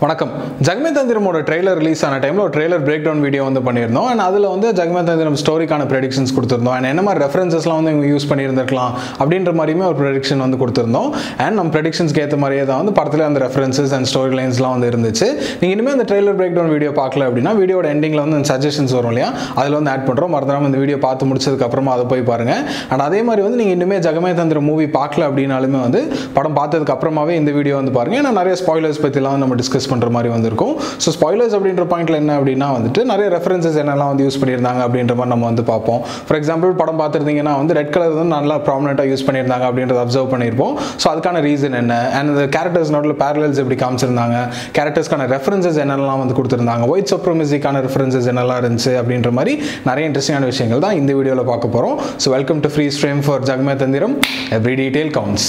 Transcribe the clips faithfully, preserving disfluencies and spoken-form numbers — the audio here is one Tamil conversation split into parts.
வணக்கம். ஜகமே தந்திரமோட ட்ரெய்லர் ரிலீஸ் ஆன டைமில் ஒரு ட்ரெய்லர் பிரேக் டவுன் வீடியோ வந்து பண்ணியிருந்தோம். அண்ட் அதில் வந்து ஜகமே தந்திரம் ஸ்டோரிக்கான ப்ரெடிக்ஷன்ஸ் கொடுத்துருந்தோம். அண்ட் என்ன மாதிரி ரெஃபரன்சஸ்லாம் வந்து இவங்க யூஸ் பண்ணியிருந்திருக்கலாம் அப்படின்ற மாதிரியுமே ஒரு ப்ரெடிக்ஷன் வந்து கொடுத்துருந்தோம். அண்ட் நம்ம ப்ரெடிக்ஷன்ஸ்க்கு ஏற்ற மாதிரியே தான் வந்து படத்தில் அந்த ரெஃபரன்சஸ் அண்ட் ஸ்டோரி லைன்ஸ்லாம் வந்து இருந்துச்சு. நீங்கள் இனிமேல் அந்த ட்ரெய்லர் பிரேக் டவுன் வீடியோ பார்க்கல அப்படின்னா வீடியோட எண்டிங்கில் வந்து சஜஷன்ஸ் வரும் இல்லையா, அதில் வந்து ஆட் பண்ணுறோம். மறந்துடாமல் இந்த வீடியோ பார்த்து முடிச்சதுக்கப்புறமா அதை போய் பாருங்கள். அண்ட் அதே மாதிரி வந்து நீங்கள் இன்னுமே ஜகமே தந்திரம் மூவி பார்க்கல அப்படின்னாலுமே வந்து படம் பார்த்ததுக்கு அப்புறமாவே இந்த வீடியோ வந்து பாருங்கள். ஏன்னா நிறைய ஸ்பாய்லர்ஸ் பற்றிலாம் நம்ம டிஸ்கஸ் பண்ணுற மாதிரி வந்திருக்கும். ஸோ ஸ்பாய்லர்ஸ் அப்படின்ற பாயிண்ட்ல என்ன அப்படின்னா வந்துட்டு நிறைய ரெஃபரன்சஸ் என்னெல்லாம் வந்து யூஸ் பண்ணியிருந்தாங்க அப்படின்ற மாதிரி நம்ம வந்து பார்ப்போம். ஃபார் எக்ஸாம்பிள் படம் பார்த்துருந்தீங்கன்னா வந்து ரெட் கலர் வந்து நல்லா ப்ராமினெண்ட்டாக யூஸ் பண்ணியிருந்தாங்க அப்படின்றத அப்சர்வ் பண்ணியிருப்போம். ஸோ அதுக்கான ரீசன் என்ன, அண்ட் இந்த கேரக்டர்ஸ் நோட்டில் பேரலல்ஸ் எப்படி காமிச்சிருந்தாங்க, கேரக்டர்ஸ்க்கான ரெஃபரன்சஸ் என்னெல்லாம் வந்து கொடுத்துருந்தாங்க, ஒயிட் சுப்ரமசிக்கான ரெஃபரன்சஸ் என்னெல்லாம் இருந்துச்சு அப்படின்ற மாதிரி நிறைய இன்ட்ரெஸ்டிங்கான விஷயங்கள் தான் இந்த வீடியோவில் பார்க்க போகிறோம். So welcome to free stream for Jagame Thandhiram. Every detail counts.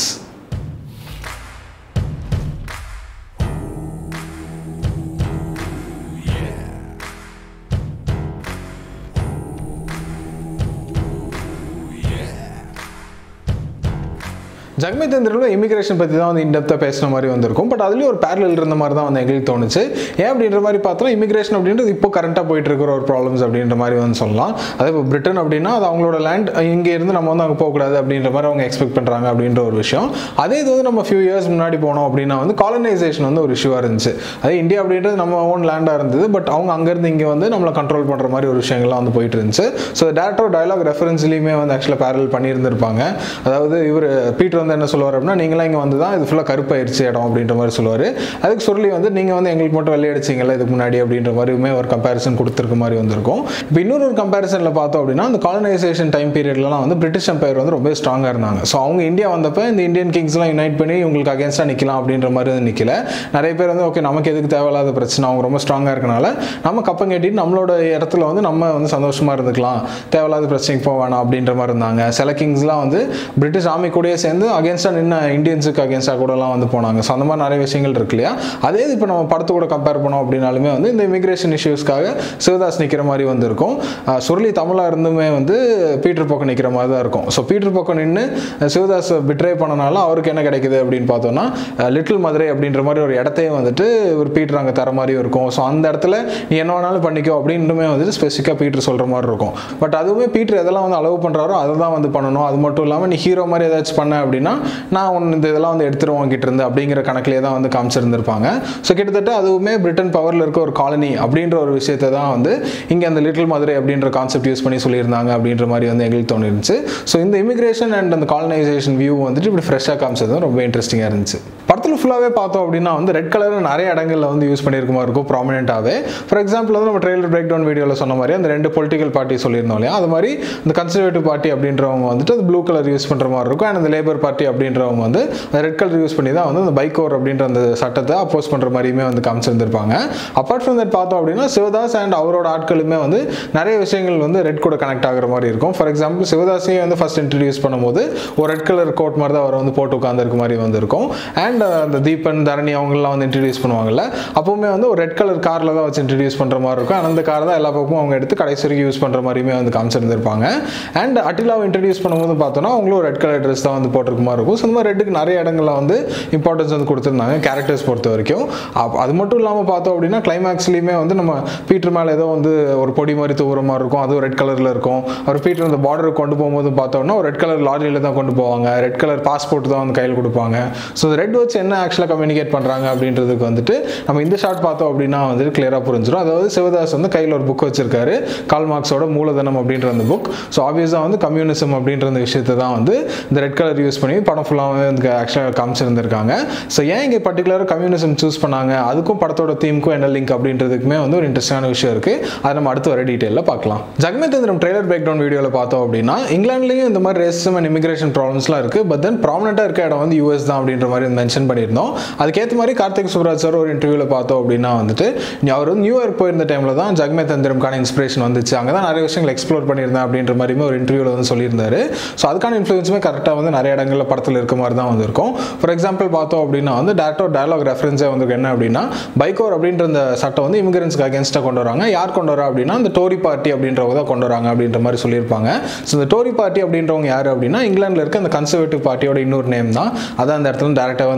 Jagame தந்திரம்ல இமிகிரேஷன் பற்றி தான் வந்து இன்டெப்த்தாக பேசுகிற மாதிரி வந்திருக்கும். பட் அதுலேயும் ஒரு பேரலல் இருந்த மாதிரி தான் வந்து எங்களுக்கு தோணுச்சு. ஏன் அப்படின்ற மாதிரி பார்த்தோம்னா இமிகிரேஷன் அப்படின்றது இப்போ கரண்ட்டாக போயிட்டு இருக்கிற ஒரு ப்ராப்ளம்ஸ் அப்படின்ற மாதிரி வந்து சொல்லலாம். அதே இப்போ பிரிட்டன் அப்படின்னா அது அவங்களோட லேண்ட், இங்கே இருந்து நம்ம வந்து அங்கே போகக்கூடாது அப்படின்ற மாதிரி அவங்க எக்ஸ்பெக்ட் பண்ணுறாங்க அப்படின்ற ஒரு விஷயம். அதே இது வந்து நம்ம ஃபியூ இயர்ஸ் முன்னாடி போனோம் அப்படின்னா வந்து காலனைசேஷன் வந்து ஒரு இஷ்யூவாக இருந்துச்சு. அதே இந்தியா அப்படின்றது நம்ம ஓன் லேண்டாக இருந்தது, பட் அவங்க அங்கேருந்து இங்கே வந்து நம்மளை கண்ட்ரோல் பண்ணுற மாதிரி ஒரு விஷயங்கள்லாம் வந்து போயிட்டு இருந்துச்சு. ஸோ டேரக்டர் டயலாக் ரெஃபரன்ஸ்லையுமே வந்து ஆக்சுவலாக பேரல் பண்ணியிருந்திருப்பாங்க. அதாவது இவர் பீட்டர் வந்து என்ன சொல்லுவார் அப்படின்னா, நீங்களாம் இங்கே வந்து தான் இது ஃபுல்லாக கருப்பாயிருச்சு இடம் அப்படின்ற மாதிரி சொல்லுவார். அதுக்கு சொல்லி வந்து நீங்கள் வந்து எங்களுக்கு மட்டும் வெள்ளையடிச்சிங்களா இதுக்கு முன்னாடி அப்படின்ற மாதிரியுமே ஒரு கம்பேரிசன் கொடுத்துருக்க மாதிரி வந்திருக்கும். இப்போ இன்னொரு ஒரு கம்பேரிசனில் பார்த்தோம் அப்படின்னா அந்த காலனைசேஷன் டைம் பீரியட்லாம் வந்து பிரிட்டிஷ் எம்பையர் வந்து ரொம்ப ஸ்ட்ராங்காக இருந்தாங்க. ஸோ அவங்க இந்தியா வந்தப்போ இந்த இந்தியன் கிங்ஸ்லாம் யுனைட் பண்ணி உங்களுக்கு அகேன்ஸ்டாக நிற்கலாம் அப்படின்ற மாதிரி வந்து நிற்கல. நிறைய பேர் வந்து ஓகே நமக்கு எதுக்கு தேவையில்லாத பிரச்சனை, அவங்க ரொம்ப ஸ்ட்ராங்காக இருக்கனால நம்ம கப்பம் கட்டிட்டு நம்மளோட இடத்துல வந்து நம்ம வந்து சந்தோஷமாக இருந்துக்கலாம், தேவையில்லாத பிரச்சனைக்கு போக வேணாம் அப்படின்ற மாதிரி இருந்தாங்க. சில கிங்ஸ்லாம் வந்து பிரிட்டிஷ் ஆர்மி கூடயே சேர்ந்து அகேன்ஸ்டாக நின்று இந்தியன்ஸுக்கு அகேன்ஸ்டாக கூடலாம் வந்து போனாங்க. ஸோ அந்த மாதிரி நிறைய விஷயங்கள் இருக்கு இல்லையா. அதே இப்போ நம்ம படத்து கூட கம்பேர் பண்ணோம் அப்படின்னாலுமே வந்து இந்த இமிகிரேஷன் இஷ்யூஸ்க்காக சிவதாஸ் நிற்கிற மாதிரி வந்து இருக்கும். சுருளி தமிழாக இருந்துமே வந்து பீட்டர் பக்கம் நிற்கிற மாதிரி தான் இருக்கும். ஸோ பீட்டர் பக்கம் நின்று சிவதாஸ் பிட்ரே பண்ணனால அவருக்கு என்ன கிடைக்குது அப்படின்னு பார்த்தோம்னா லிட்டில் மதுரை அப்படின்ற மாதிரி ஒரு இடத்தையும் வந்துட்டு ஒரு பீட்டர் அங்கே தர மாதிரி இருக்கும். ஸோ அந்த இடத்துல நீ என்ன வேணாலும் பண்ணிக்கோ அப்படின்ட்டுமே வந்துட்டு ஸ்பெசிஃபிக்காக பீட்டர் சொல்கிற மாதிரி இருக்கும். பட் அதுவுமே பீட்டர் எதெல்லாம் வந்து அலோவ் பண்ணுறாரோ அதை தான் வந்து பண்ணணும். அது மட்டும் இல்லாமல் நீ ஹீரோ மாதிரி ஏதாச்சும் பண்ண அப்படின்னா நான் ஒன்று இந்த இதெல்லாம் வந்து எடுத்துருவோம் கிட்ட இருந்து அப்படிங்கிற கணக்கிலே தான் வந்து காமிச்சிருந்திருப்பாங்க. ஸோ கிட்டத்தட்ட அதுவுமே பிரிட்டன் பவரில் இருக்க ஒரு காலனி அப்படின்ற ஒரு விஷயத்தை தான் வந்து இங்கே அந்த லிட்டில் மதுரை அப்படின்ற கான்செப்ட் யூஸ் பண்ணி சொல்லியிருந்தாங்க அப்படின்ற மாதிரி வந்து எங்களுக்கு தோணிருந்துச்சு. ஸோ இந்த இமிகிரேஷன் அண்ட் அந்த காலனைசேஷன் வியூ வந்துட்டு இப்படி ஃப்ரெஷ்ஷாக காமிச்சது ரொம்ப இன்ட்ரெஸ்டிங்காக இருந்துச்சு. படத்தில் ஃபுல்லாகவே பார்த்தோம் அப்படின்னா வந்து ரெட் கலர் நிறைய இடங்களில் வந்து யூஸ் பண்ணியிருக்க மாதிரி இருக்கும் ப்ராமினென்ட்டாகவே. ஃபார் எக்ஸாம்பிள் வந்து நம்ம ட்ரெய்லர் பிரேக் டவுன் வீடியோவில் சொன்ன மாதிரி அந்த ரெண்டு பொலிட்டிக்கல் பார்ட்டி சொல்லியிருந்தோம் இல்லையா, அது மாதிரி இந்த கன்சர்வேட்டிவ் பார்ட்டி அப்படின்றவங்க வந்துட்டு அது ப்ளூ கலர் யூஸ் பண்ணுற மாதிரி இருக்கும். அண்ட் அந்த லேபர் பார்ட்டி அப்படின்றவங்க வந்து ரெட் கலர் யூஸ் பண்ணி தான் வந்து அந்த பைக்கோர் அப்படின்ற அந்த சட்டத்தை அப்போஸ் பண்ணுற மாதிரியுமே வந்து காமிச்சிருந்திருப்பாங்க. அப்பார்ட் ஃப்ரம் தட் பார்த்தோம் அப்படின்னா சிவதாஸ் அண்ட் அவரோட ஆட்களுமே வந்து நிறைய விஷயங்கள் வந்து ரெட் கூட கனெக்ட் ஆகிற மாதிரி இருக்கும். ஃபார் எக்ஸாம்பிள் சிவதாஸையே வந்து ஃபர்ஸ்ட் இன்ட்ரடியூஸ் பண்ணும்போது ஒரு ரெட் கலர் கோட் மாதிரி தான் அவர் வந்து போட்டு உட்காந்துருக்க மாதிரி வந்து இருக்கும். அண்ட் அந்த தீபன் தரணி அவங்களாம் வந்து இன்ட்ரடியூஸ் பண்ணுவாங்கல்ல, அப்போவுமே வந்து ஒரு ரெட் கலர் காரில் தான் வச்சு இன்ட்ரடியூஸ் பண்ணுற மாதிரி இருக்கும். அந்த கார் தான் எல்லா பக்கமும் அவங்க எடுத்து கடைசி வரைக்கும் யூஸ் பண்ணுற மாதிரியுமே வந்து காமிச்சிருந்திருப்பாங்க. அண்ட் அட்டிலாவை இன்ட்ரடியூஸ் பண்ணும்போது பார்த்தோன்னா அவங்களும் ரெட் கலர் ட்ரெஸ் தான் வந்து போட்டிருக்க மாதிரி இருக்கும். ஸோ இந்த மாதிரி ரெட்டுக்கு நிறைய இடங்களில் வந்து இம்பார்ட்டன்ஸ் வந்து கொடுத்துருந்தாங்க கேரக்டர்ஸ் பொறுத்த வரைக்கும். அது மட்டும் இல்லாமல் பார்த்தோம் அப்படின்னா கிளைமேக்ஸ்லையுமே வந்து நம்ம பீட்டர் மேலே ஏதோ வந்து ஒரு பொடி மாதிரி தூவுற மாதிரி இருக்கும், அதுவும் ரெட் கலரில் இருக்கும். அவர் பீட்டர் அந்த பார்டருக்கு கொண்டு போகும்போது பார்த்தோம்னா ஒரு ரெட் கலர் லாரியில் தான் கொண்டு போவாங்க, ரெட் கலர் பாஸ்போர்ட் தான் வந்து கையில் கொடுப்பாங்க. ஸோ இந்த ரெட் வச்சு என்ன ஆக்சுவலாக கம்யூனிகேட் பண்ணுறாங்க அப்படின்றதுக்கு வந்துட்டு நம்ம இந்த ஷார்ட் பார்த்தோம் அப்படின்னா வந்துட்டு கிளியராக புரிஞ்சிடும். அதாவது சிவதாஸ் வந்து கையில் ஒரு புக் வச்சிருக்காரு, கால் மார்க்ஸோட மூலதனம் அப்படின்ற அந்த புக். ஸோ ஆப்வியஸாக வந்து கம்யூனிசம் அப்படின்ற அந்த விஷயத்தை தான் வந்து இந்த ரெட் கலர் யூஸ் பண்ணி படம் ஃபுல்லாக வந்து ஆக்சுவலாக காமிச்சிருந்திருக்காங்க. ஸோ ஏன் இங்கே பர்டிகுலராக கம்யூனிசம் சூஸ் பண்ணாங்க, அதுக்கும் படத்தோட தீமுக்கும் என்ன லிங்க் அப்படின்றதுக்குமே வந்து ஒரு இன்ட்ரெஸ்டான விஷயம் இருக்குது. அதை நம்ம அடுத்து வர டீட்டெயிலில் பார்க்கலாம். Jagame Thandhiram trailer break down வீடியோவில் பார்த்தோம் அப்படின்னா இங்கிலாந்துலேயும் இந்த மாதிரி ரேசிசம் அண்ட் இமிகிரேஷன் ப்ராப்ளம்ஸ்லாம் இருக்குது. பட் தென் ப்ராமினெண்ட்டாக இருக்க இடம் வந்து யூஎஸ் தான் அப்படின்ற மாதிரி மென்ஷன் பண்ணியிருந்தோம். அதுக்கேற்ற மாதிரி கார்த்திக் சுப்ராஜ் சார் ஒரு இன்டர்வியூவில் பார்த்தோம் அப்படின்னா வந்துட்டு அவர் வந்து நியூயார்க் போயிருந்த டைமில் தான் ஜகமே தந்திரம்கான இன்ஸ்பிரேஷன் வந்துச்சு, அங்கே தான் நிறைய விஷயங்கள் எக்ஸ்ப்ளோர் பண்ணியிருந்தேன் அப்படின்ற மாதிரியுமே ஒரு இன்டர்வியூவில் வந்து சொல்லியிருந்தாரு. ஸோ அதுக்கான இன்ஃப்ளூயன்ஸுமே கரெக்டாக வந்து நிறைய இடங்களில் படத்தில் இருக்க மாதிரி தான் வந்திருக்கும். ஃபார் எக்ஸாம்பிள் பார்த்தோம் அப்படின்னா வந்து டேரக்டர் டயலாக் ரெஃபரன்ஸே வந்து என்ன அப்படின்னா பைக்கோர் அப்படின்ற அந்த சட்டம் வந்து இமிகிரன்ஸ்க்கு அகேன்ஸ்டாக கொண்டு வராங்க. யார் கொண்டு வரா அப்படின்னா அந்த டோரி பார்ட்டி அப்படின்றவங்க தான் கொண்டு வராங்க அப்படின்ற மாதிரி சொல்லியிருப்பாங்க. ஸோ இந்த டோரி பார்ட்டி அப்படின்றவங்க யார் அப்படின்னா இங்கிலாந்தில் இருக்க அந்த கன்சர்வேட்டிவ் பார்ட்டியோட இன்னொரு நேம் தான். அதான் அந்த இடத்துல டேரக்டாக வந்து மென்ஷன்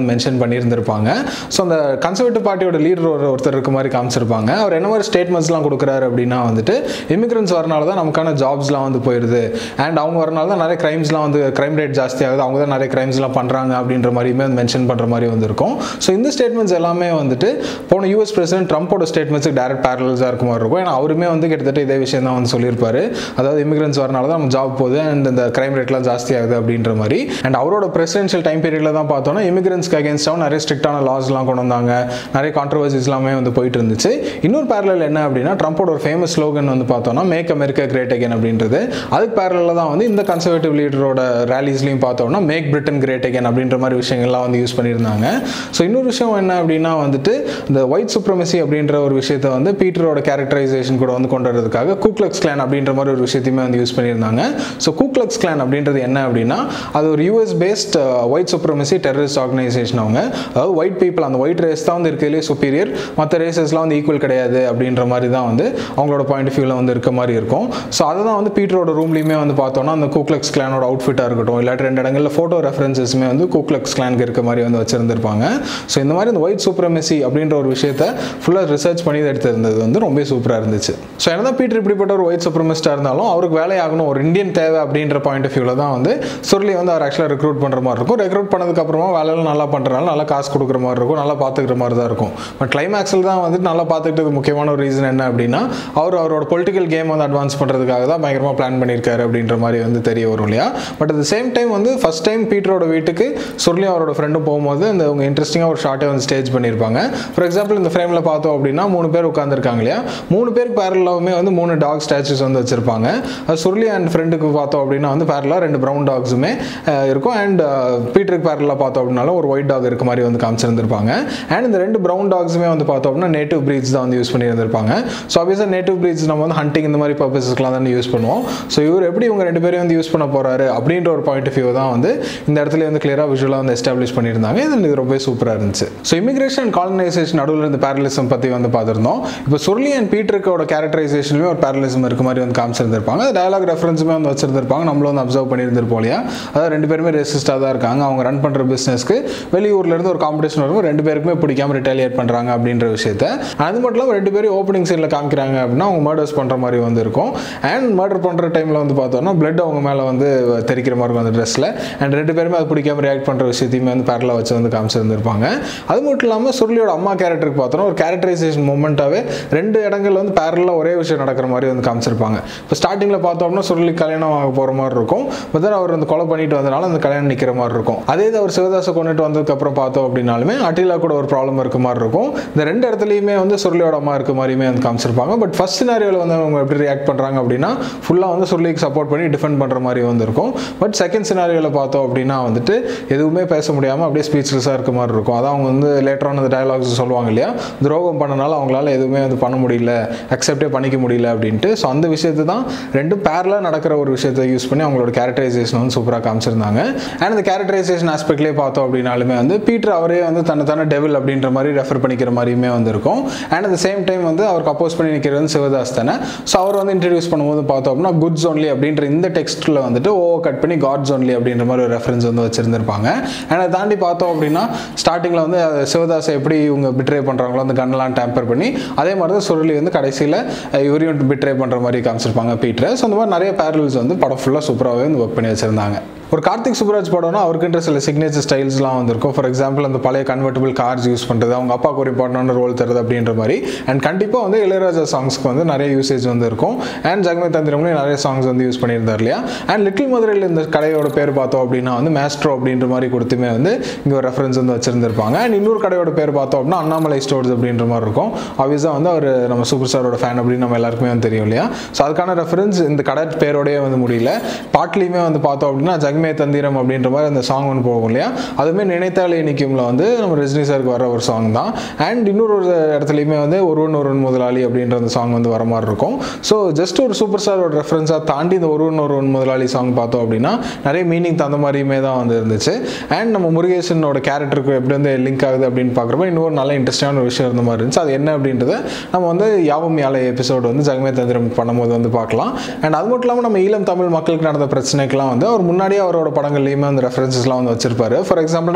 பண்ணியிருந்திருப்பாங்க. ஸோ அந்த கன்சர்வேட்டிவ் பார்ட்டியோட லீடர் ஒரு ஒருத்தர் இருக்க மாதிரி காமிச்சிருப்பாங்க. அவர் என்ன மாதிரி ஸ்டேட்மெண்ட்ஸ்லாம் கொடுக்குறாரு அப்படின்னா வந்துட்டு இமிகிரன்ஸ் வரனால தான் நமக்கான ஜாப்ஸ்லாம் வந்து போயிடுது, அண்ட் அவங்க வரனால தான் நிறைய கிரைம்ஸ்லாம் வந்து கிரைம் ரேட் ஜாஸ்தி ஆகுது, அவங்க தான் நிறைய கிரைம்ஸ்லாம் பண்ணுறாங்க அப்படின்ற மாதிரியுமே மென்ஷன் பண்ணுற மாதிரி வந்துருக்கும். ஸோ இந்த ஸ்டேட்மெண்ட்ஸ் எல்லாமே வந்துட்டு போன யூஎஸ் பிரசிடென்ட் ட்ரம்போட ஸ்டேட்மெண்ட்ஸுக்கு டேரக்ட் பேரலல்ஸாக இருக்க மாதிரி இருக்கும். ஏன்னா அவருமே வந்து கிட்டத்தட்ட இதே விஷயம் தான் வந்து சொல்லியிருப்பாரு. அதாவது இமிகிரன்ஸ் வரனால தான் நம்ம ஜாப் போகுது அண்ட் இந்த கிரைம் ரேட்லாம் ஜாஸ்தி ஆகுது அப்படின்ற மாதிரி. அண்ட் அவரோட பிரசிடென்ஷியல் டைம் பீரியட்ல தான் பார்த்தோம்னா இமிகிரன்ஸ்க்கு அகேன்ஸ்டாகவும் நிறைய ஸ்ட்ரிக்டான லாஸ்லாம் கொண்டு வந்தாங்க, நிறைய கான்ட்ரவர்சிஸ் எல்லாமே வந்து போயிட்டு இருந்துச்சு. இன்னொரு பேரலல் என்ன அப்படின்னா ட்ரம்போட ஒரு ஃபேமஸ் ஸ்லோகன் வந்து பார்த்தோம்னா மேக் அமெரிக்கா கிரேட் அகேன் அப்படின்றது. அதுக்கு பேரலில் தான் வந்து இந்த கன்சர்வேட்டிவ் லீடரோட ரேலிஸ்லையும் பார்த்தோம்னா மேக் பிரிட்டன் கிரேட் அகேன் அப்படின்ற மாதிரி விஷயங்கள்லாம் வந்து யூஸ் பண்ணியிருந்தாங்க. ஸோ இன்னொரு விஷயம் என்ன அப்படின்னா வந்துட்டு இந்த ஒயிட் சுப்ரமசி அப்படின்ற ஒரு விஷயத்தை வந்து பீட்டரோட கேரக்டரைசேஷன் கூட வந்து கொண்டு வரதுக்காக கூ கிளக்ஸ் கிளான் அப்படின்ற மாதிரி ஒரு விஷயத்தையுமே வந்து யூஸ் பண்ணியிருந்தாங்க. ஸோ கூ கிளக்ஸ் கிளான் அப்படின்றது என்ன அப்படின்னா அது ஒரு US based white supremacy terrorist organisation. அவங்க அதாவது ஒயிட் பீப்புள் அந்த ஒயிட் ரேஸ் தான் வந்து இருக்கிறதுலே சுப்பீரியர், மற்ற ரேசஸ்லாம் வந்து ஈக்குவல் கிடையாது அப்படின்ற மாதிரி தான் வந்து அவங்களோட பாயிண்ட் ஆஃப் வியூவில் வந்து இருக்க மாதிரி இருக்கும். ஸோ அதை தான் வந்து பீட்டரோட ரூம்லையுமே வந்து பார்த்தோம்னா அந்த கூ கிளக்ஸ் கிளானோட அவுட்ஃபிட்டாக இருக்கட்டும், இல்லாட்டி ரெண்டு இடங்களில் ஃபோட்டோ ரெஃபரன்சஸுமே வந்து கூ கிளக்ஸ் கிளானுக்கு இருக்க மாதிரி வந்து வச்சிருந்திருப்பாங்க. ஸோ இந்த மாதிரி இந்த ஒயிட் சுப்ரமசி அப்படின்ற ஒரு விஷயத்தை ஃபுல்லாக ரிசர்ச் பண்ணி எடுத்திருந்தது வந்து ரொம்ப சூப்பராக இருந்துச்சு. ஸோ என்னதான் பீட்டர் இப்படிப்பட்ட ஒரு ஒயிட் சுப்ரமசிஸ்டாக இருந்தாலும் அவருக்கு வேலையாகணும், ஒரு இந்தியன் தேவை அப்படின்ற பாயிண்ட் ஆஃப் வியூவில் தான் வந்து சுருளி வந்து அவர் ஆக்சுவலாக ரெக்ரூட் பண்ணுற மாதிரி இருக்கும். ரெக்ரூட் பண்ணதுக்கப்புறமா வேலையில் நல்லா பண்ணுறனால நல்லா காசு கொடுக்குற மாதிரி இருக்கும், நல்லா பார்த்துக்கிற மாதிரி தான் இருக்கும். பட் கிளைமேக்ஸில் தான் வந்துட்டு நல்லா பார்த்துக்கிட்டது முக்கியமான ஒரு ரீசன் என்ன அப்படின்னா அவர் அவரோட பொலிட்டிக்கல் கேம் வந்து அட்வான்ஸ் பண்ணுறதுக்காக தான் பயங்கரமாக பிளான் பண்ணியிருக்காரு அப்படின்ற மாதிரி வந்து தெரிய வரும் இல்லையா. But at the same time வந்து ஃபர்ஸ்ட் டைம் பீட்டரோட வீட்டுக்கு சுருளி அவரோட ஃப்ரெண்டும் போகும்போது இந்த அவங்க இன்ட்ரெஸ்டிங்காக ஒரு ஷார்ட்டை வந்து ஸ்டேஜ் பண்ணியிருப்பாங்க. ஃபார் எக்ஸாம்பிள் இந்த ஃப்ரேமில் பார்த்தோம் அப்படின்னா மூணு பேர் உட்காந்துருக்காங்க இல்லையா, மூணு பேருக்கு பேரலாகவுமே வந்து மூணு டாக் ஸ்டாச்சுஸ் வந்து வச்சிருப்பாங்க. அது சுருளி அண்ட் ஃப்ரெண்டுக்கு பார்த்தோம் அப்படின்னா வந்து பேரலாக ரெண்டு ப்ரௌன் டாக்ஸுமே இருக்கும், அண்ட் பீட்டருக்கு பேரலாக பார்த்தோம் அப்படின்னாலும் ஒரு ஒயிட் டாக் இருக்க மாதிரி வந்து காமிச்சிருந்திருப்பாங்க. அண்ட் இந்த ரெண்டு ப்ரௌன் டாக்ஸுமே வந்து பார்த்தோம் அப்படின்னா நேட்டிவ் பிரீட்ஸ் தான் வந்து யூஸ் பண்ணியிருந்திருப்பாங்க. ஸோ ஆப்வியஸாக நேட்டிவ் பிரீட்ஸ் நம்ம வந்து ஹண்டிங் இந்த மாதிரி பர்பஸஸ்க்குலாம் தான் யூஸ் பண்ணுவோம். ஸோ இவர் எப்படி இவங்க ரெண்டு பேரும் வந்து யூஸ் பண்ண போறாரு அப்படின்ற ஒரு பாயிண்ட் ஆஃப் வியூ தான் வந்து இந்த இடத்துல வந்து கிளியராக விஷுவலாக வந்து எஸ்டாப்ளிஷ் பண்ணியிருந்தாங்க. இது ரொம்ப சூப்பராக இருந்துச்சு. ஸோ இமிகிரேஷன் அண்ட் காலனைசேஷன் நடுவில் இந்த பேரலிசம் பற்றி வந்து பார்த்துருந்தோம். இப்போ சுருளி அண்ட் பீட்டருக்கோட கேரக்டரைசேஷன்லேயும் ஒரு பேரலிசம் இருக்க மாதிரி வந்து காமிச்சிருந்திருப்பாங்க. டயலாக் ரெஃபரன்ஸுமே வந்து வச்சிருந்திருப்பாங்க, நம்மளும் வந்து அப்சர்வ் பண்ணியிருந்திருப்போம் இல்லையா. அதாவது ரெண்டு பேருமே ரெசிஸ்டாக தான் இருக்காங்க. அவங்க ரன் பண்ணுற பிஸ்னஸ்க்கு வெளியூர்லேருந்து ஒரு காம்படிஷன் வரும், ரெண்டு பேருக்குமே பிடிக்காம ரிட்டாலியேட் பண்ணுறாங்க அப்படின்ற விஷயத்தை. அது மட்டும் இல்லாமல் ரெண்டு பேரும் ஓப்பனிங் சீனில் காமிக்கிறாங்க அப்படின்னா அவங்க மர்டர்ஸ் பண்ணுற மாதிரி வந்து இருக்கும். அண்ட் மர்டர் பண்ணுற டைமில் வந்து பார்த்தோம்னா பிளட் அவங்க மேலே வந்து தெரிக்கிற மாதிரி இருக்கும் அந்த ட்ரெஸ்ஸில். அண்ட் ரெண்டு பேருமே அது பிடிக்காம ரியாக்ட் பண்ணுற விஷயத்தையுமே வந்து பேரலாக வச்சு வந்து காமிச்சிருந்திருப்பாங்க. அது மட்டும் இல்லாமல் சுருளியோட அம்மா கேரக்டருக்கு பார்த்தோன்னா ஒரு கேரக்டரைசேஷன் மூமெண்ட்டாகவே ரெண்டு இடங்கள் வந்து பேரலாக ஒரே விஷயம் நடக்கிற மாதிரி வந்து காமிச்சிருப்பாங்க. இப்போ ஸ்டார்டிங்கில் பார்த்தோம்னா சுருளி கல்யாணம் ஆக போகிற மாதிரி இருக்கும், பட் அவர் வந்து கொலை பண்ணிட்டு வந்தனால அந்த கல்யாணம் நிற்கிற மாதிரி இருக்கும். அதே அவர் சிவதாசை கொண்டுட்டு வந்ததுக்கப்புறம் பார்த்தோம் அப்படின்னாலுமே அட்டிலா கூட ஒரு ப்ராப்ளம் இருக்க மாதிரி இருக்கும். இந்த ரெண்டு இடத்துலையுமே வந்து சுருளியோட அம்மா இருக்க மாதிரியுமே வந்து காமிச்சிருப்பாங்க. பட் ஃபர்ஸ்ட் சினாரியோவில் வந்து அவங்க எப்படி ரியாக்ட் பண்ணுறாங்க அப்படின்னா ஃபுல்லாக வந்து சுருளிக்கு சப்போர்ட் பண்ணி டிஃபெண்ட் பண்ணுற மாதிரி வந்து இருக்கும். பட் செகண்ட் சினாரியோவில் பார்த்தோம் அப்படின்னா வந்துட்டு எதுவுமே பேச முடியாமல் அப்படியே ஸ்பீச்லெஸ்ஸாக இருக்க மாதிரி இருக்கும். அதான் அவங்க வந்து லேட்டரான அந்த டயலாக்ஸ் சொல்லுவாங்க இல்லையா, துரோகம் பண்ணனால அவங்களால எதுவுமே வந்து பண்ண முடியல, அக்செப்டே பண்ணிக்க முடியல அப்படின்ட்டு. ஸோ அந்த விஷயத்தை தான் ரெண்டு பேரலாக நடக்கிற ஒரு விஷயத்தை யூஸ் பண்ணி அவங்களோட கேரக்டரைசேஷன் வந்து சூப்பராக காமிச்சிருந்தாங்க. அண்ட் இந்த கேரக்டரைசேஷன் ஆஸ்பெக்ட்லேயே பார்த்தோம் அப்படின்னாலுமே வந்து பீட்டர் அவரே வந்து தன்னை தானே டெவில் அப்படின்ற மாதிரி ரெஃபர் பண்ணிக்கிற மாதிரியுமே வந்து இருக்கும். அண்ட் அட் சேம் டைம் வந்து அவருக்கு அப்போஸ் பண்ணி நிற்கிறது வந்து சிவதாஸ் தானே. ஸோ அவர் வந்து இன்ட்ரடியூஸ் பண்ணும்போது பார்த்தோம் அப்படின்னா குட்ஸ் ஒன்லி அப்படின்ற இந்த டெக்ஸ்ட்டில் வந்துட்டு ஓ கட் பண்ணி காட்ஸ் ஒன்லி அப்படின்ற மாதிரி ஒரு ரெஃபரன்ஸ் வந்து வச்சிருந்திருப்பாங்க. அண்ட் அதை தாண்டி பார்த்தோம் அப்படின்னா ஸ்டார்டிங்கில் வந்து சிவதாஸை எப்படி இவங்க பிட்ரே பண்ணுறாங்களோ அந்த கண்ணெல்லாம் டேம்பர் பண்ணி அதே மாதிரி தான் சுருளி வந்து கடைசியில் இவரையும் பிட்ரே பண்ணுற மாதிரி காமிச்சிருப்பாங்க பீட்டர். ஸோ அந்த மாதிரி நிறைய பேரல்ஸ் வந்து படம் ஃபுல்லாக சூப்பராகவே வந்து ஒர்க் பண்ணி வச்சிருந்தாங்க. ஒரு கார்த்திக் சுப்ராஜ் படம்னா அவருக்குன்ற சில சிக்னேச்சர் ஸ்டைல்ஸ்லாம் வந்துருக்கும். ஃபார் எக்ஸாம்பிள் அந்த பழைய கன்வெர்டபிள் கார்ஸ் யூஸ் பண்ணுறது, அவங்க அப்பாவுக்கு ஒரு இம்பார்ட்டன்டான ரோல் தருது அப்படின்ற மாதிரி. அண்ட் கண்டிப்பாக வந்து இளையராஜா சாங்ஸ்க்கு வந்து நிறைய யூசேஜ் வந்து இருக்கும். அண்ட் ஜகமே தந்திரம்லேயும் நிறைய சாங்ஸ் வந்து யூஸ் பண்ணியிருந்தார் இல்லையா. அண்ட் லிட்டில் மதுரையில் இந்த கடையோட பேர் பார்த்தோம் அப்படின்னா வந்து மேஸ்ட்ரோ அப்படின்ற மாதிரி கொடுத்துமே வந்து இங்கே ஒரு ரெஃபரன்ஸ் வந்து வச்சிருந்திருப்பாங்க. அண்ட் இன்னொரு கடையோட பேர் பார்த்தோம் அப்படின்னா அண்ணாமலை ஸ்டோர்ஸ் அப்படின்ற மாதிரி இருக்கும். ஆப்வியஸாக வந்து அவர் நம்ம சூப்பர் ஸ்டாரோட ஃபேன் அப்படின்னு நம்ம எல்லாருக்குமே வந்து தெரியும் இல்லையா. ஸோ அதுக்கான ரெஃபரன்ஸ் இந்த கடை பேரோடய வந்து முடியல. பாட்லையுமே வந்து பார்த்தோம் அப்படின்னா ஜகமே தந்திரம் அப்படின்ற மாதிரி அந்த சாங் ஒன்று போகும் இல்லையா, அதுவுமே நினைத்தாலே நிற்கும்ல வந்து நம்ம ரஜினி சாருக்கு வர ஒரு சாங் தான். அண்ட் இன்னொரு ஒரு இடத்துலையுமே வந்து ஒருவன் ஒருவன் முதலாளி அப்படின்ற அந்த சாங் வந்து வர மாதிரி இருக்கும். ஸோ ஜஸ்ட் ஒரு சூப்பர் ஸ்டாரோட ரெஃபரன்ஸாக தாண்டி இந்த ஒருவன் ஒருவன் முதலாளி சாங் பார்த்தோம் அப்படின்னா நிறைய மீனிங் தந்த மாதிரியுமே தான் வந்து இருந்துச்சு. அண்ட் நம்ம முருகேசனோட கேரக்டருக்கு எப்படி வந்து லிங்க் ஆகுது அப்படின்னு பார்க்குறப்ப இன்னொரு நல்ல இன்ட்ரெஸ்டான ஒரு விஷயம் இருந்த மாதிரி இருந்துச்சு. அது என்ன அப்படின்றத நம்ம வந்து யாவும் யாழை எபிசோடு வந்து ஜகமே தந்திரம் பண்ணும்போது வந்து பார்க்கலாம். அண்ட் அது மட்டும் இல்லாமல் நம்ம ஈழம் தமிழ் மக்களுக்கு நடந்த பிரச்சனைக்கெல்லாம் வந்து அவர் முன்னாடியே அவரோட படங்கள்லையுமே அந்த ரெஃபரன்சஸ்லாம் வந்து வச்சிருப்பாரு. ஃபார் எக்ஸாம்பிள் நம்ம இறைவி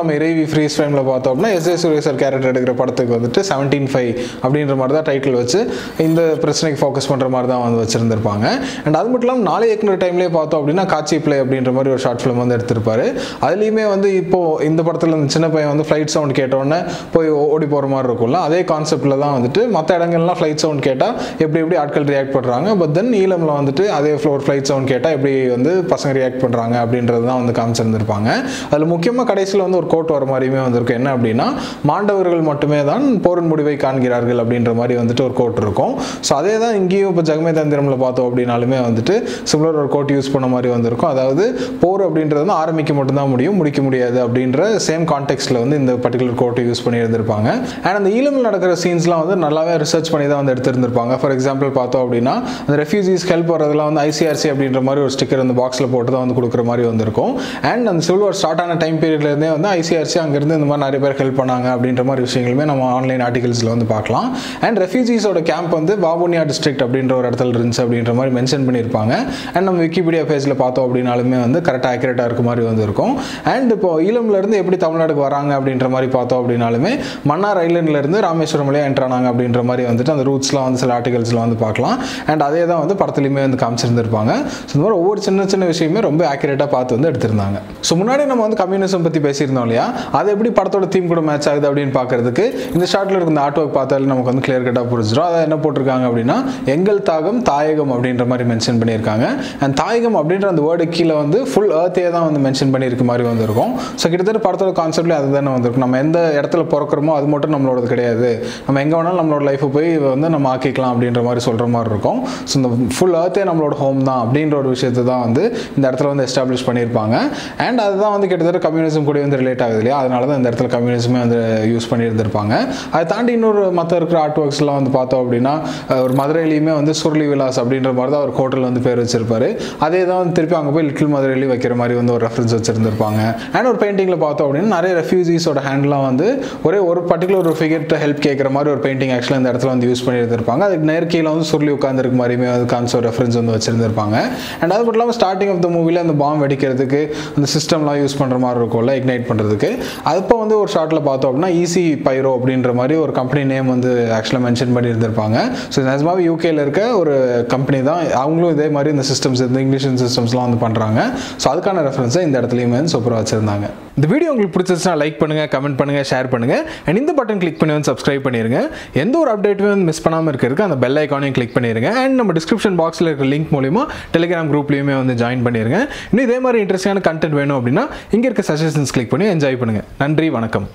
ஃப்ரீஸ் ஃப்ரேமில் பார்த்தோம் அப்படின்னா எஸ் ஏ சூரிய சார் கேரக்டர் எடுக்கிற படத்துக்கு வந்துட்டு செவன்டீன் ஃபைவ் அப்படின்ற மாதிரி தான் டைட்டில் வச்சு இந்த பிரச்சனைக்கு ஃபோக்கஸ் பண்ணுற மாதிரி தான் வந்து வச்சுருந்துருப்பாங்க. அண்ட் அது மட்டும் இல்லாமல் நாளை இயக்குனர் டைம்லேயே பார்த்தோம் அப்படின்னா காட்சி பிளே அப்படின்ற மாதிரி ஒரு ஷார்ட் ஃபிலிம் வந்து எடுத்திருப்பாரு. அதுலேயுமே வந்து இப்போது இந்த படத்தில் இந்த சின்ன பையன் வந்து ஃப்ளைட் சவுண்ட் கேட்டோன்னே போய் ஓடி போகிற மாதிரி இருக்கும்ல, அதே கான்செப்டில் தான் வந்துட்டு மற்ற இடங்கள்லாம் ஃப்ளைட் சவுண்ட் கேட்டால் எப்படி எப்படி ஆட்கள் ரியாக்ட் பண்ணுறாங்க, பட் தென் ஈழமில் வந்துட்டு அதே ஃப்ளோர் ஃப்ளைட் சவுண்ட் கேட்டால் எப்படி வந்து பசங்க ரியாக்ட் பண்ணுறாங்க அப்படின்றது தான் வந்து காமிச்சிருந்திருப்பாங்க. அதில் முக்கியமாக கடைசியில் வந்து ஒரு கோட் வர மாதிரியுமே வந்திருக்கும். என்ன அப்படின்னா, மாண்டவர்கள் மட்டுமே தான் போரின் முடிவை காண்கிறார்கள் அப்படின்ற மாதிரி வந்துட்டு ஒரு கோட் இருக்கும். ஸோ அதே தான் இங்கேயும் இப்போ ஜகமே தந்திரமில் பார்த்தோம் அப்படின்னாலுமே வந்துட்டு சிமிலர் ஒரு கோட் யூஸ் பண்ண மாதிரி வந்திருக்கும். அதாவது போர் அப்படின்றது வந்து ஆரம்பிக்க மட்டும்தான் முடியும், முடிக்க முடியாது அப்படின்ற சேம் கான்டெக்ஸ்டில் வந்து இந்த பர்டிகுலர் கோட்டை யூஸ் பண்ணி இருந்திருப்பாங்க. அண்ட் அந்த ஈழமில் நடக்கிற சீன்ஸ்லாம் வந்து நல்லாவே ரிசர்ச் பண்ணி தான் வந்து எடுத்திருந்திருப்பாங்க. ஃபார் எக்ஸாம்பிள் பார்த்தோம் அப்படின்னா அந்த ரெஃப்யூஜிஸ் ஹெல்ப் வரதெல்லாம் வந்து ஐசிஆர்சி அப்படின்ற மாதிரி ஒரு ஸ்டிக்கர் அந்த பாக்ஸில் போட்டு தான் வந்து கொடுக்குற மாதிரி வந்திருக்கும். அண்ட் அந்த சிவில் வார் ஸ்டார்ட் ஆன டைம் பீரியட்லேருந்தே வந்து ஐசிஆர்சி அங்கேருந்து இந்த மாதிரி நிறைய பேர் ஹெல்ப் பண்ணாங்க அப்படின்ற மாதிரி விஷயங்களுமே நம்ம ஆன்லைன் ஆர்டிகல்ஸில் வந்து பார்க்கலாம். அண்ட் ரெஃப்யூஜிஸோட கேம்ப் வந்து வாபுனியா டிஸ்ட்ரிக்ட் அப்படின்ற ஒரு இடத்துல இருந்துச்சு அப்படின்ற மாதிரி மென்ஷன் பண்ணியிருப்பாங்க. அண்ட் நம்ம விக்கிபீடியா பேஜில் பார்த்தோம் அப்படின்னாலுமே வந்து கரெக்டாக ஆக்யூரேட்டாக இருக்க மாதிரி வந்து இருக்கும். அண்ட் இப்போ ஈழம்லேருந்து எப்படி தமிழ்நாடுக்கு வராங்க அப்படின்ற மாதிரி பார்த்தோம் அப்படின்னாலுமே மன்னார் ஐலண்ட்லேருந்து ராமேஸ்வரம் வழியாக என்ட்ரு ஆனாங்க அப்படின்ற மாதிரி வந்துட்டு அந்த ரூட்ஸ்லாம் வந்து சில ஆர்டிகல்ஸில் வந்து பார்க்கலாம். அண்ட் அதே தான் வந்து படத்துலையுமே வந்து காமிச்சிருந்திருப்பாங்க. ஸோ இந்த மாதிரி ஒவ்வொரு சின்ன சின்ன விஷயமே ரொம்ப ஆக்யூரேட்டாக பார்த்து வந்து எடுத்திருந்தாங்க. ஸோ முன்னாடி நம்ம வந்து கம்யூனிசம் பற்றி பேசியிருந்தோம் இல்லையா, அது எப்படி படத்தோட தீம் கூட மேட்ச் ஆகுது அப்படின்னு பார்க்கறதுக்கு இந்த ஷார்ட்டில் இருக்க இந்த ஆர்ட் ஒர்க் பார்த்தாலே நமக்கு வந்து கிளியர் கட்டாக புரிஞ்சிடும். அதை என்ன போட்டிருக்காங்க அப்படின்னா, எங்கள் தாகம் தாயகம் அப்படின்ற மாதிரி மென்ஷன் பண்ணியிருக்காங்க. அண்ட் தாயகம் அப்படின்ற அந்த வேர்டு கீழே வந்து ஃபுல் ஏர்த்தே தான் வந்து மென்ஷன் பண்ணியிருக்க மாதிரி வந்திருக்கும். ஸோ கிட்டத்தட்ட படத்தோட கான்செப்ட்லேயே அது தானே வந்திருக்கும். நம்ம எந்த இடத்துல பிறக்கிறோமோ அது மட்டும் நம்மளோட கிடையாது, நம்ம எங்கே வேணாலும் நம்மளோட லைஃப்பை போய் வந்து நம்ம ஆக்கிக்கலாம் அப்படின்ற மாதிரி சொல்கிற மாதிரி இருக்கும். ஸோ இந்த ஃபுல் ஏர்த்தே நம்மளோட ஹோம் தான் அப்படின்ற ஒரு விஷயத்தை தான் வந்து இந்த இடத்துல வந்து எஸ்டாப்ளிஷ் பண்ணியிருப்பாங்க. அண்ட் அதுதான் வந்து கிட்டத்தட்ட கம்யூனிசம் கூட வந்து ரிலேட் ஆகுது இல்லையா, அதனால தான் இந்த இடத்துல கம்யூனிசமே வந்து யூஸ் பண்ணியிருந்திருப்பாங்க. அதை தாண்டி இன்னொரு மற்ற இருக்கிற ஆர்ட் ஒர்க்ஸ்லாம் வந்து பார்த்தோம் அப்படின்னா, ஒரு மதுரையிலையுமே வந்து சுருளி விலாஸ் அப்படின்ற மாதிரி தான் ஒரு ஹோட்டல் வந்து பேர் வச்சிருப்பாரு. அதே தான் வந்து திருப்பி அங்கே போய் லிட்டில் மதுரையிலே வைக்கிற மாதிரி வந்து ஒரு ரெஃபரன்ஸ் வச்சிருந்திருப்பாங்க. அண்ட் ஒரு பெயிண்டிங்கில் பார்த்தோம் அப்படின்னா நிறைய ரெஃப்யூஜிஸோட ஹேண்ட்லாம் வந்து ஒரே ஒரு பர்டிகுலர் ஒரு ஃபிகர்ட்ட ஹெல்ப் கேட்குற மாதிரி ஒரு பெயிண்டிங் ஆக்சுவலாக இந்த இடத்துல வந்து யூஸ் பண்ணியிருந்திருப்பாங்க. அதுக்கு நேர்கீழே வந்து சுருளி உட்காந்துருக்க மாதிரியுமே வந்து கான்செப்ட் ரெஃபரன்ஸ் வந்து வச்சிருந்திருப்பாங்க. அண்ட் அது மட்டும் இல்லாமல் ஸ்டார்டிங் ஆஃப் த மூவியில் அந்த பாம் வெடிக்கிறதுக்கு அந்த சிஸ்டம்லாம் யூஸ் பண்ணுற மாதிரி இருக்கும்ல, இக்னைட் பண்ணுறதுக்கு. அப்போ வந்து ஒரு ஷார்ட்டில் பார்த்தோம் அப்படின்னா ஈஸி பைரோ அப்படின்ற மாதிரி ஒரு கம்பெனி நேம் வந்து ஆக்சுவலாக மென்ஷன் பண்ணியிருந்திருப்பாங்க. ஸோ நிஜமாவே யூகேல இருக்க ஒரு கம்பெனி தான், அவங்களும் இதே மாதிரி இந்த சிஸ்டம்ஸ் இந்த இங்கிலீஷ் சிஸ்டம்ஸ்லாம் வந்து பண்ணுறாங்க. ஸோ அதுக்கான ரெஃபரன்ஸை இந்த இடத்துலையுமே வந்து சூப்பராக வச்சுருந்தாங்க. இந்த வீடியோ உங்களுக்கு பிடிச்சிருச்சுன்னா லைக் பண்ணுங்கள், கமெண்ட் பண்ணுங்கள், ஷேர் பண்ணுங்கள். அண்ட் இந்த பட்டன் கிளிக் பண்ணி வந்து சப்ஸ்கிரைப் பண்ணிடுங்க. எந்த ஒரு அப்டேட்டுமே வந்து மிஸ் பண்ணாமல் இருக்கிறதுக்கு அந்த பெல் ஐக்கானையும் கிளிக் பண்ணிடுங்க. அண்ட் நம்ம டிஸ்கிரிப்ஷன் பாக்ஸில் இருக்கிற லிங்க் மூலிமா டெலிகிராம் குரூப்லையுமே வந்து ஜாயின் பண்ணிடுங்க. இன்னும் இதே மாதிரி இன்ட்ரெஸ்டிங்கான கண்டென்ட் வேணும் அப்படின்னா இங்கே இருக்க சஜஷன்ஸ் கிளிக் பண்ணி என்ஜாய் பண்ணுங்கள். நன்றி, வணக்கம்.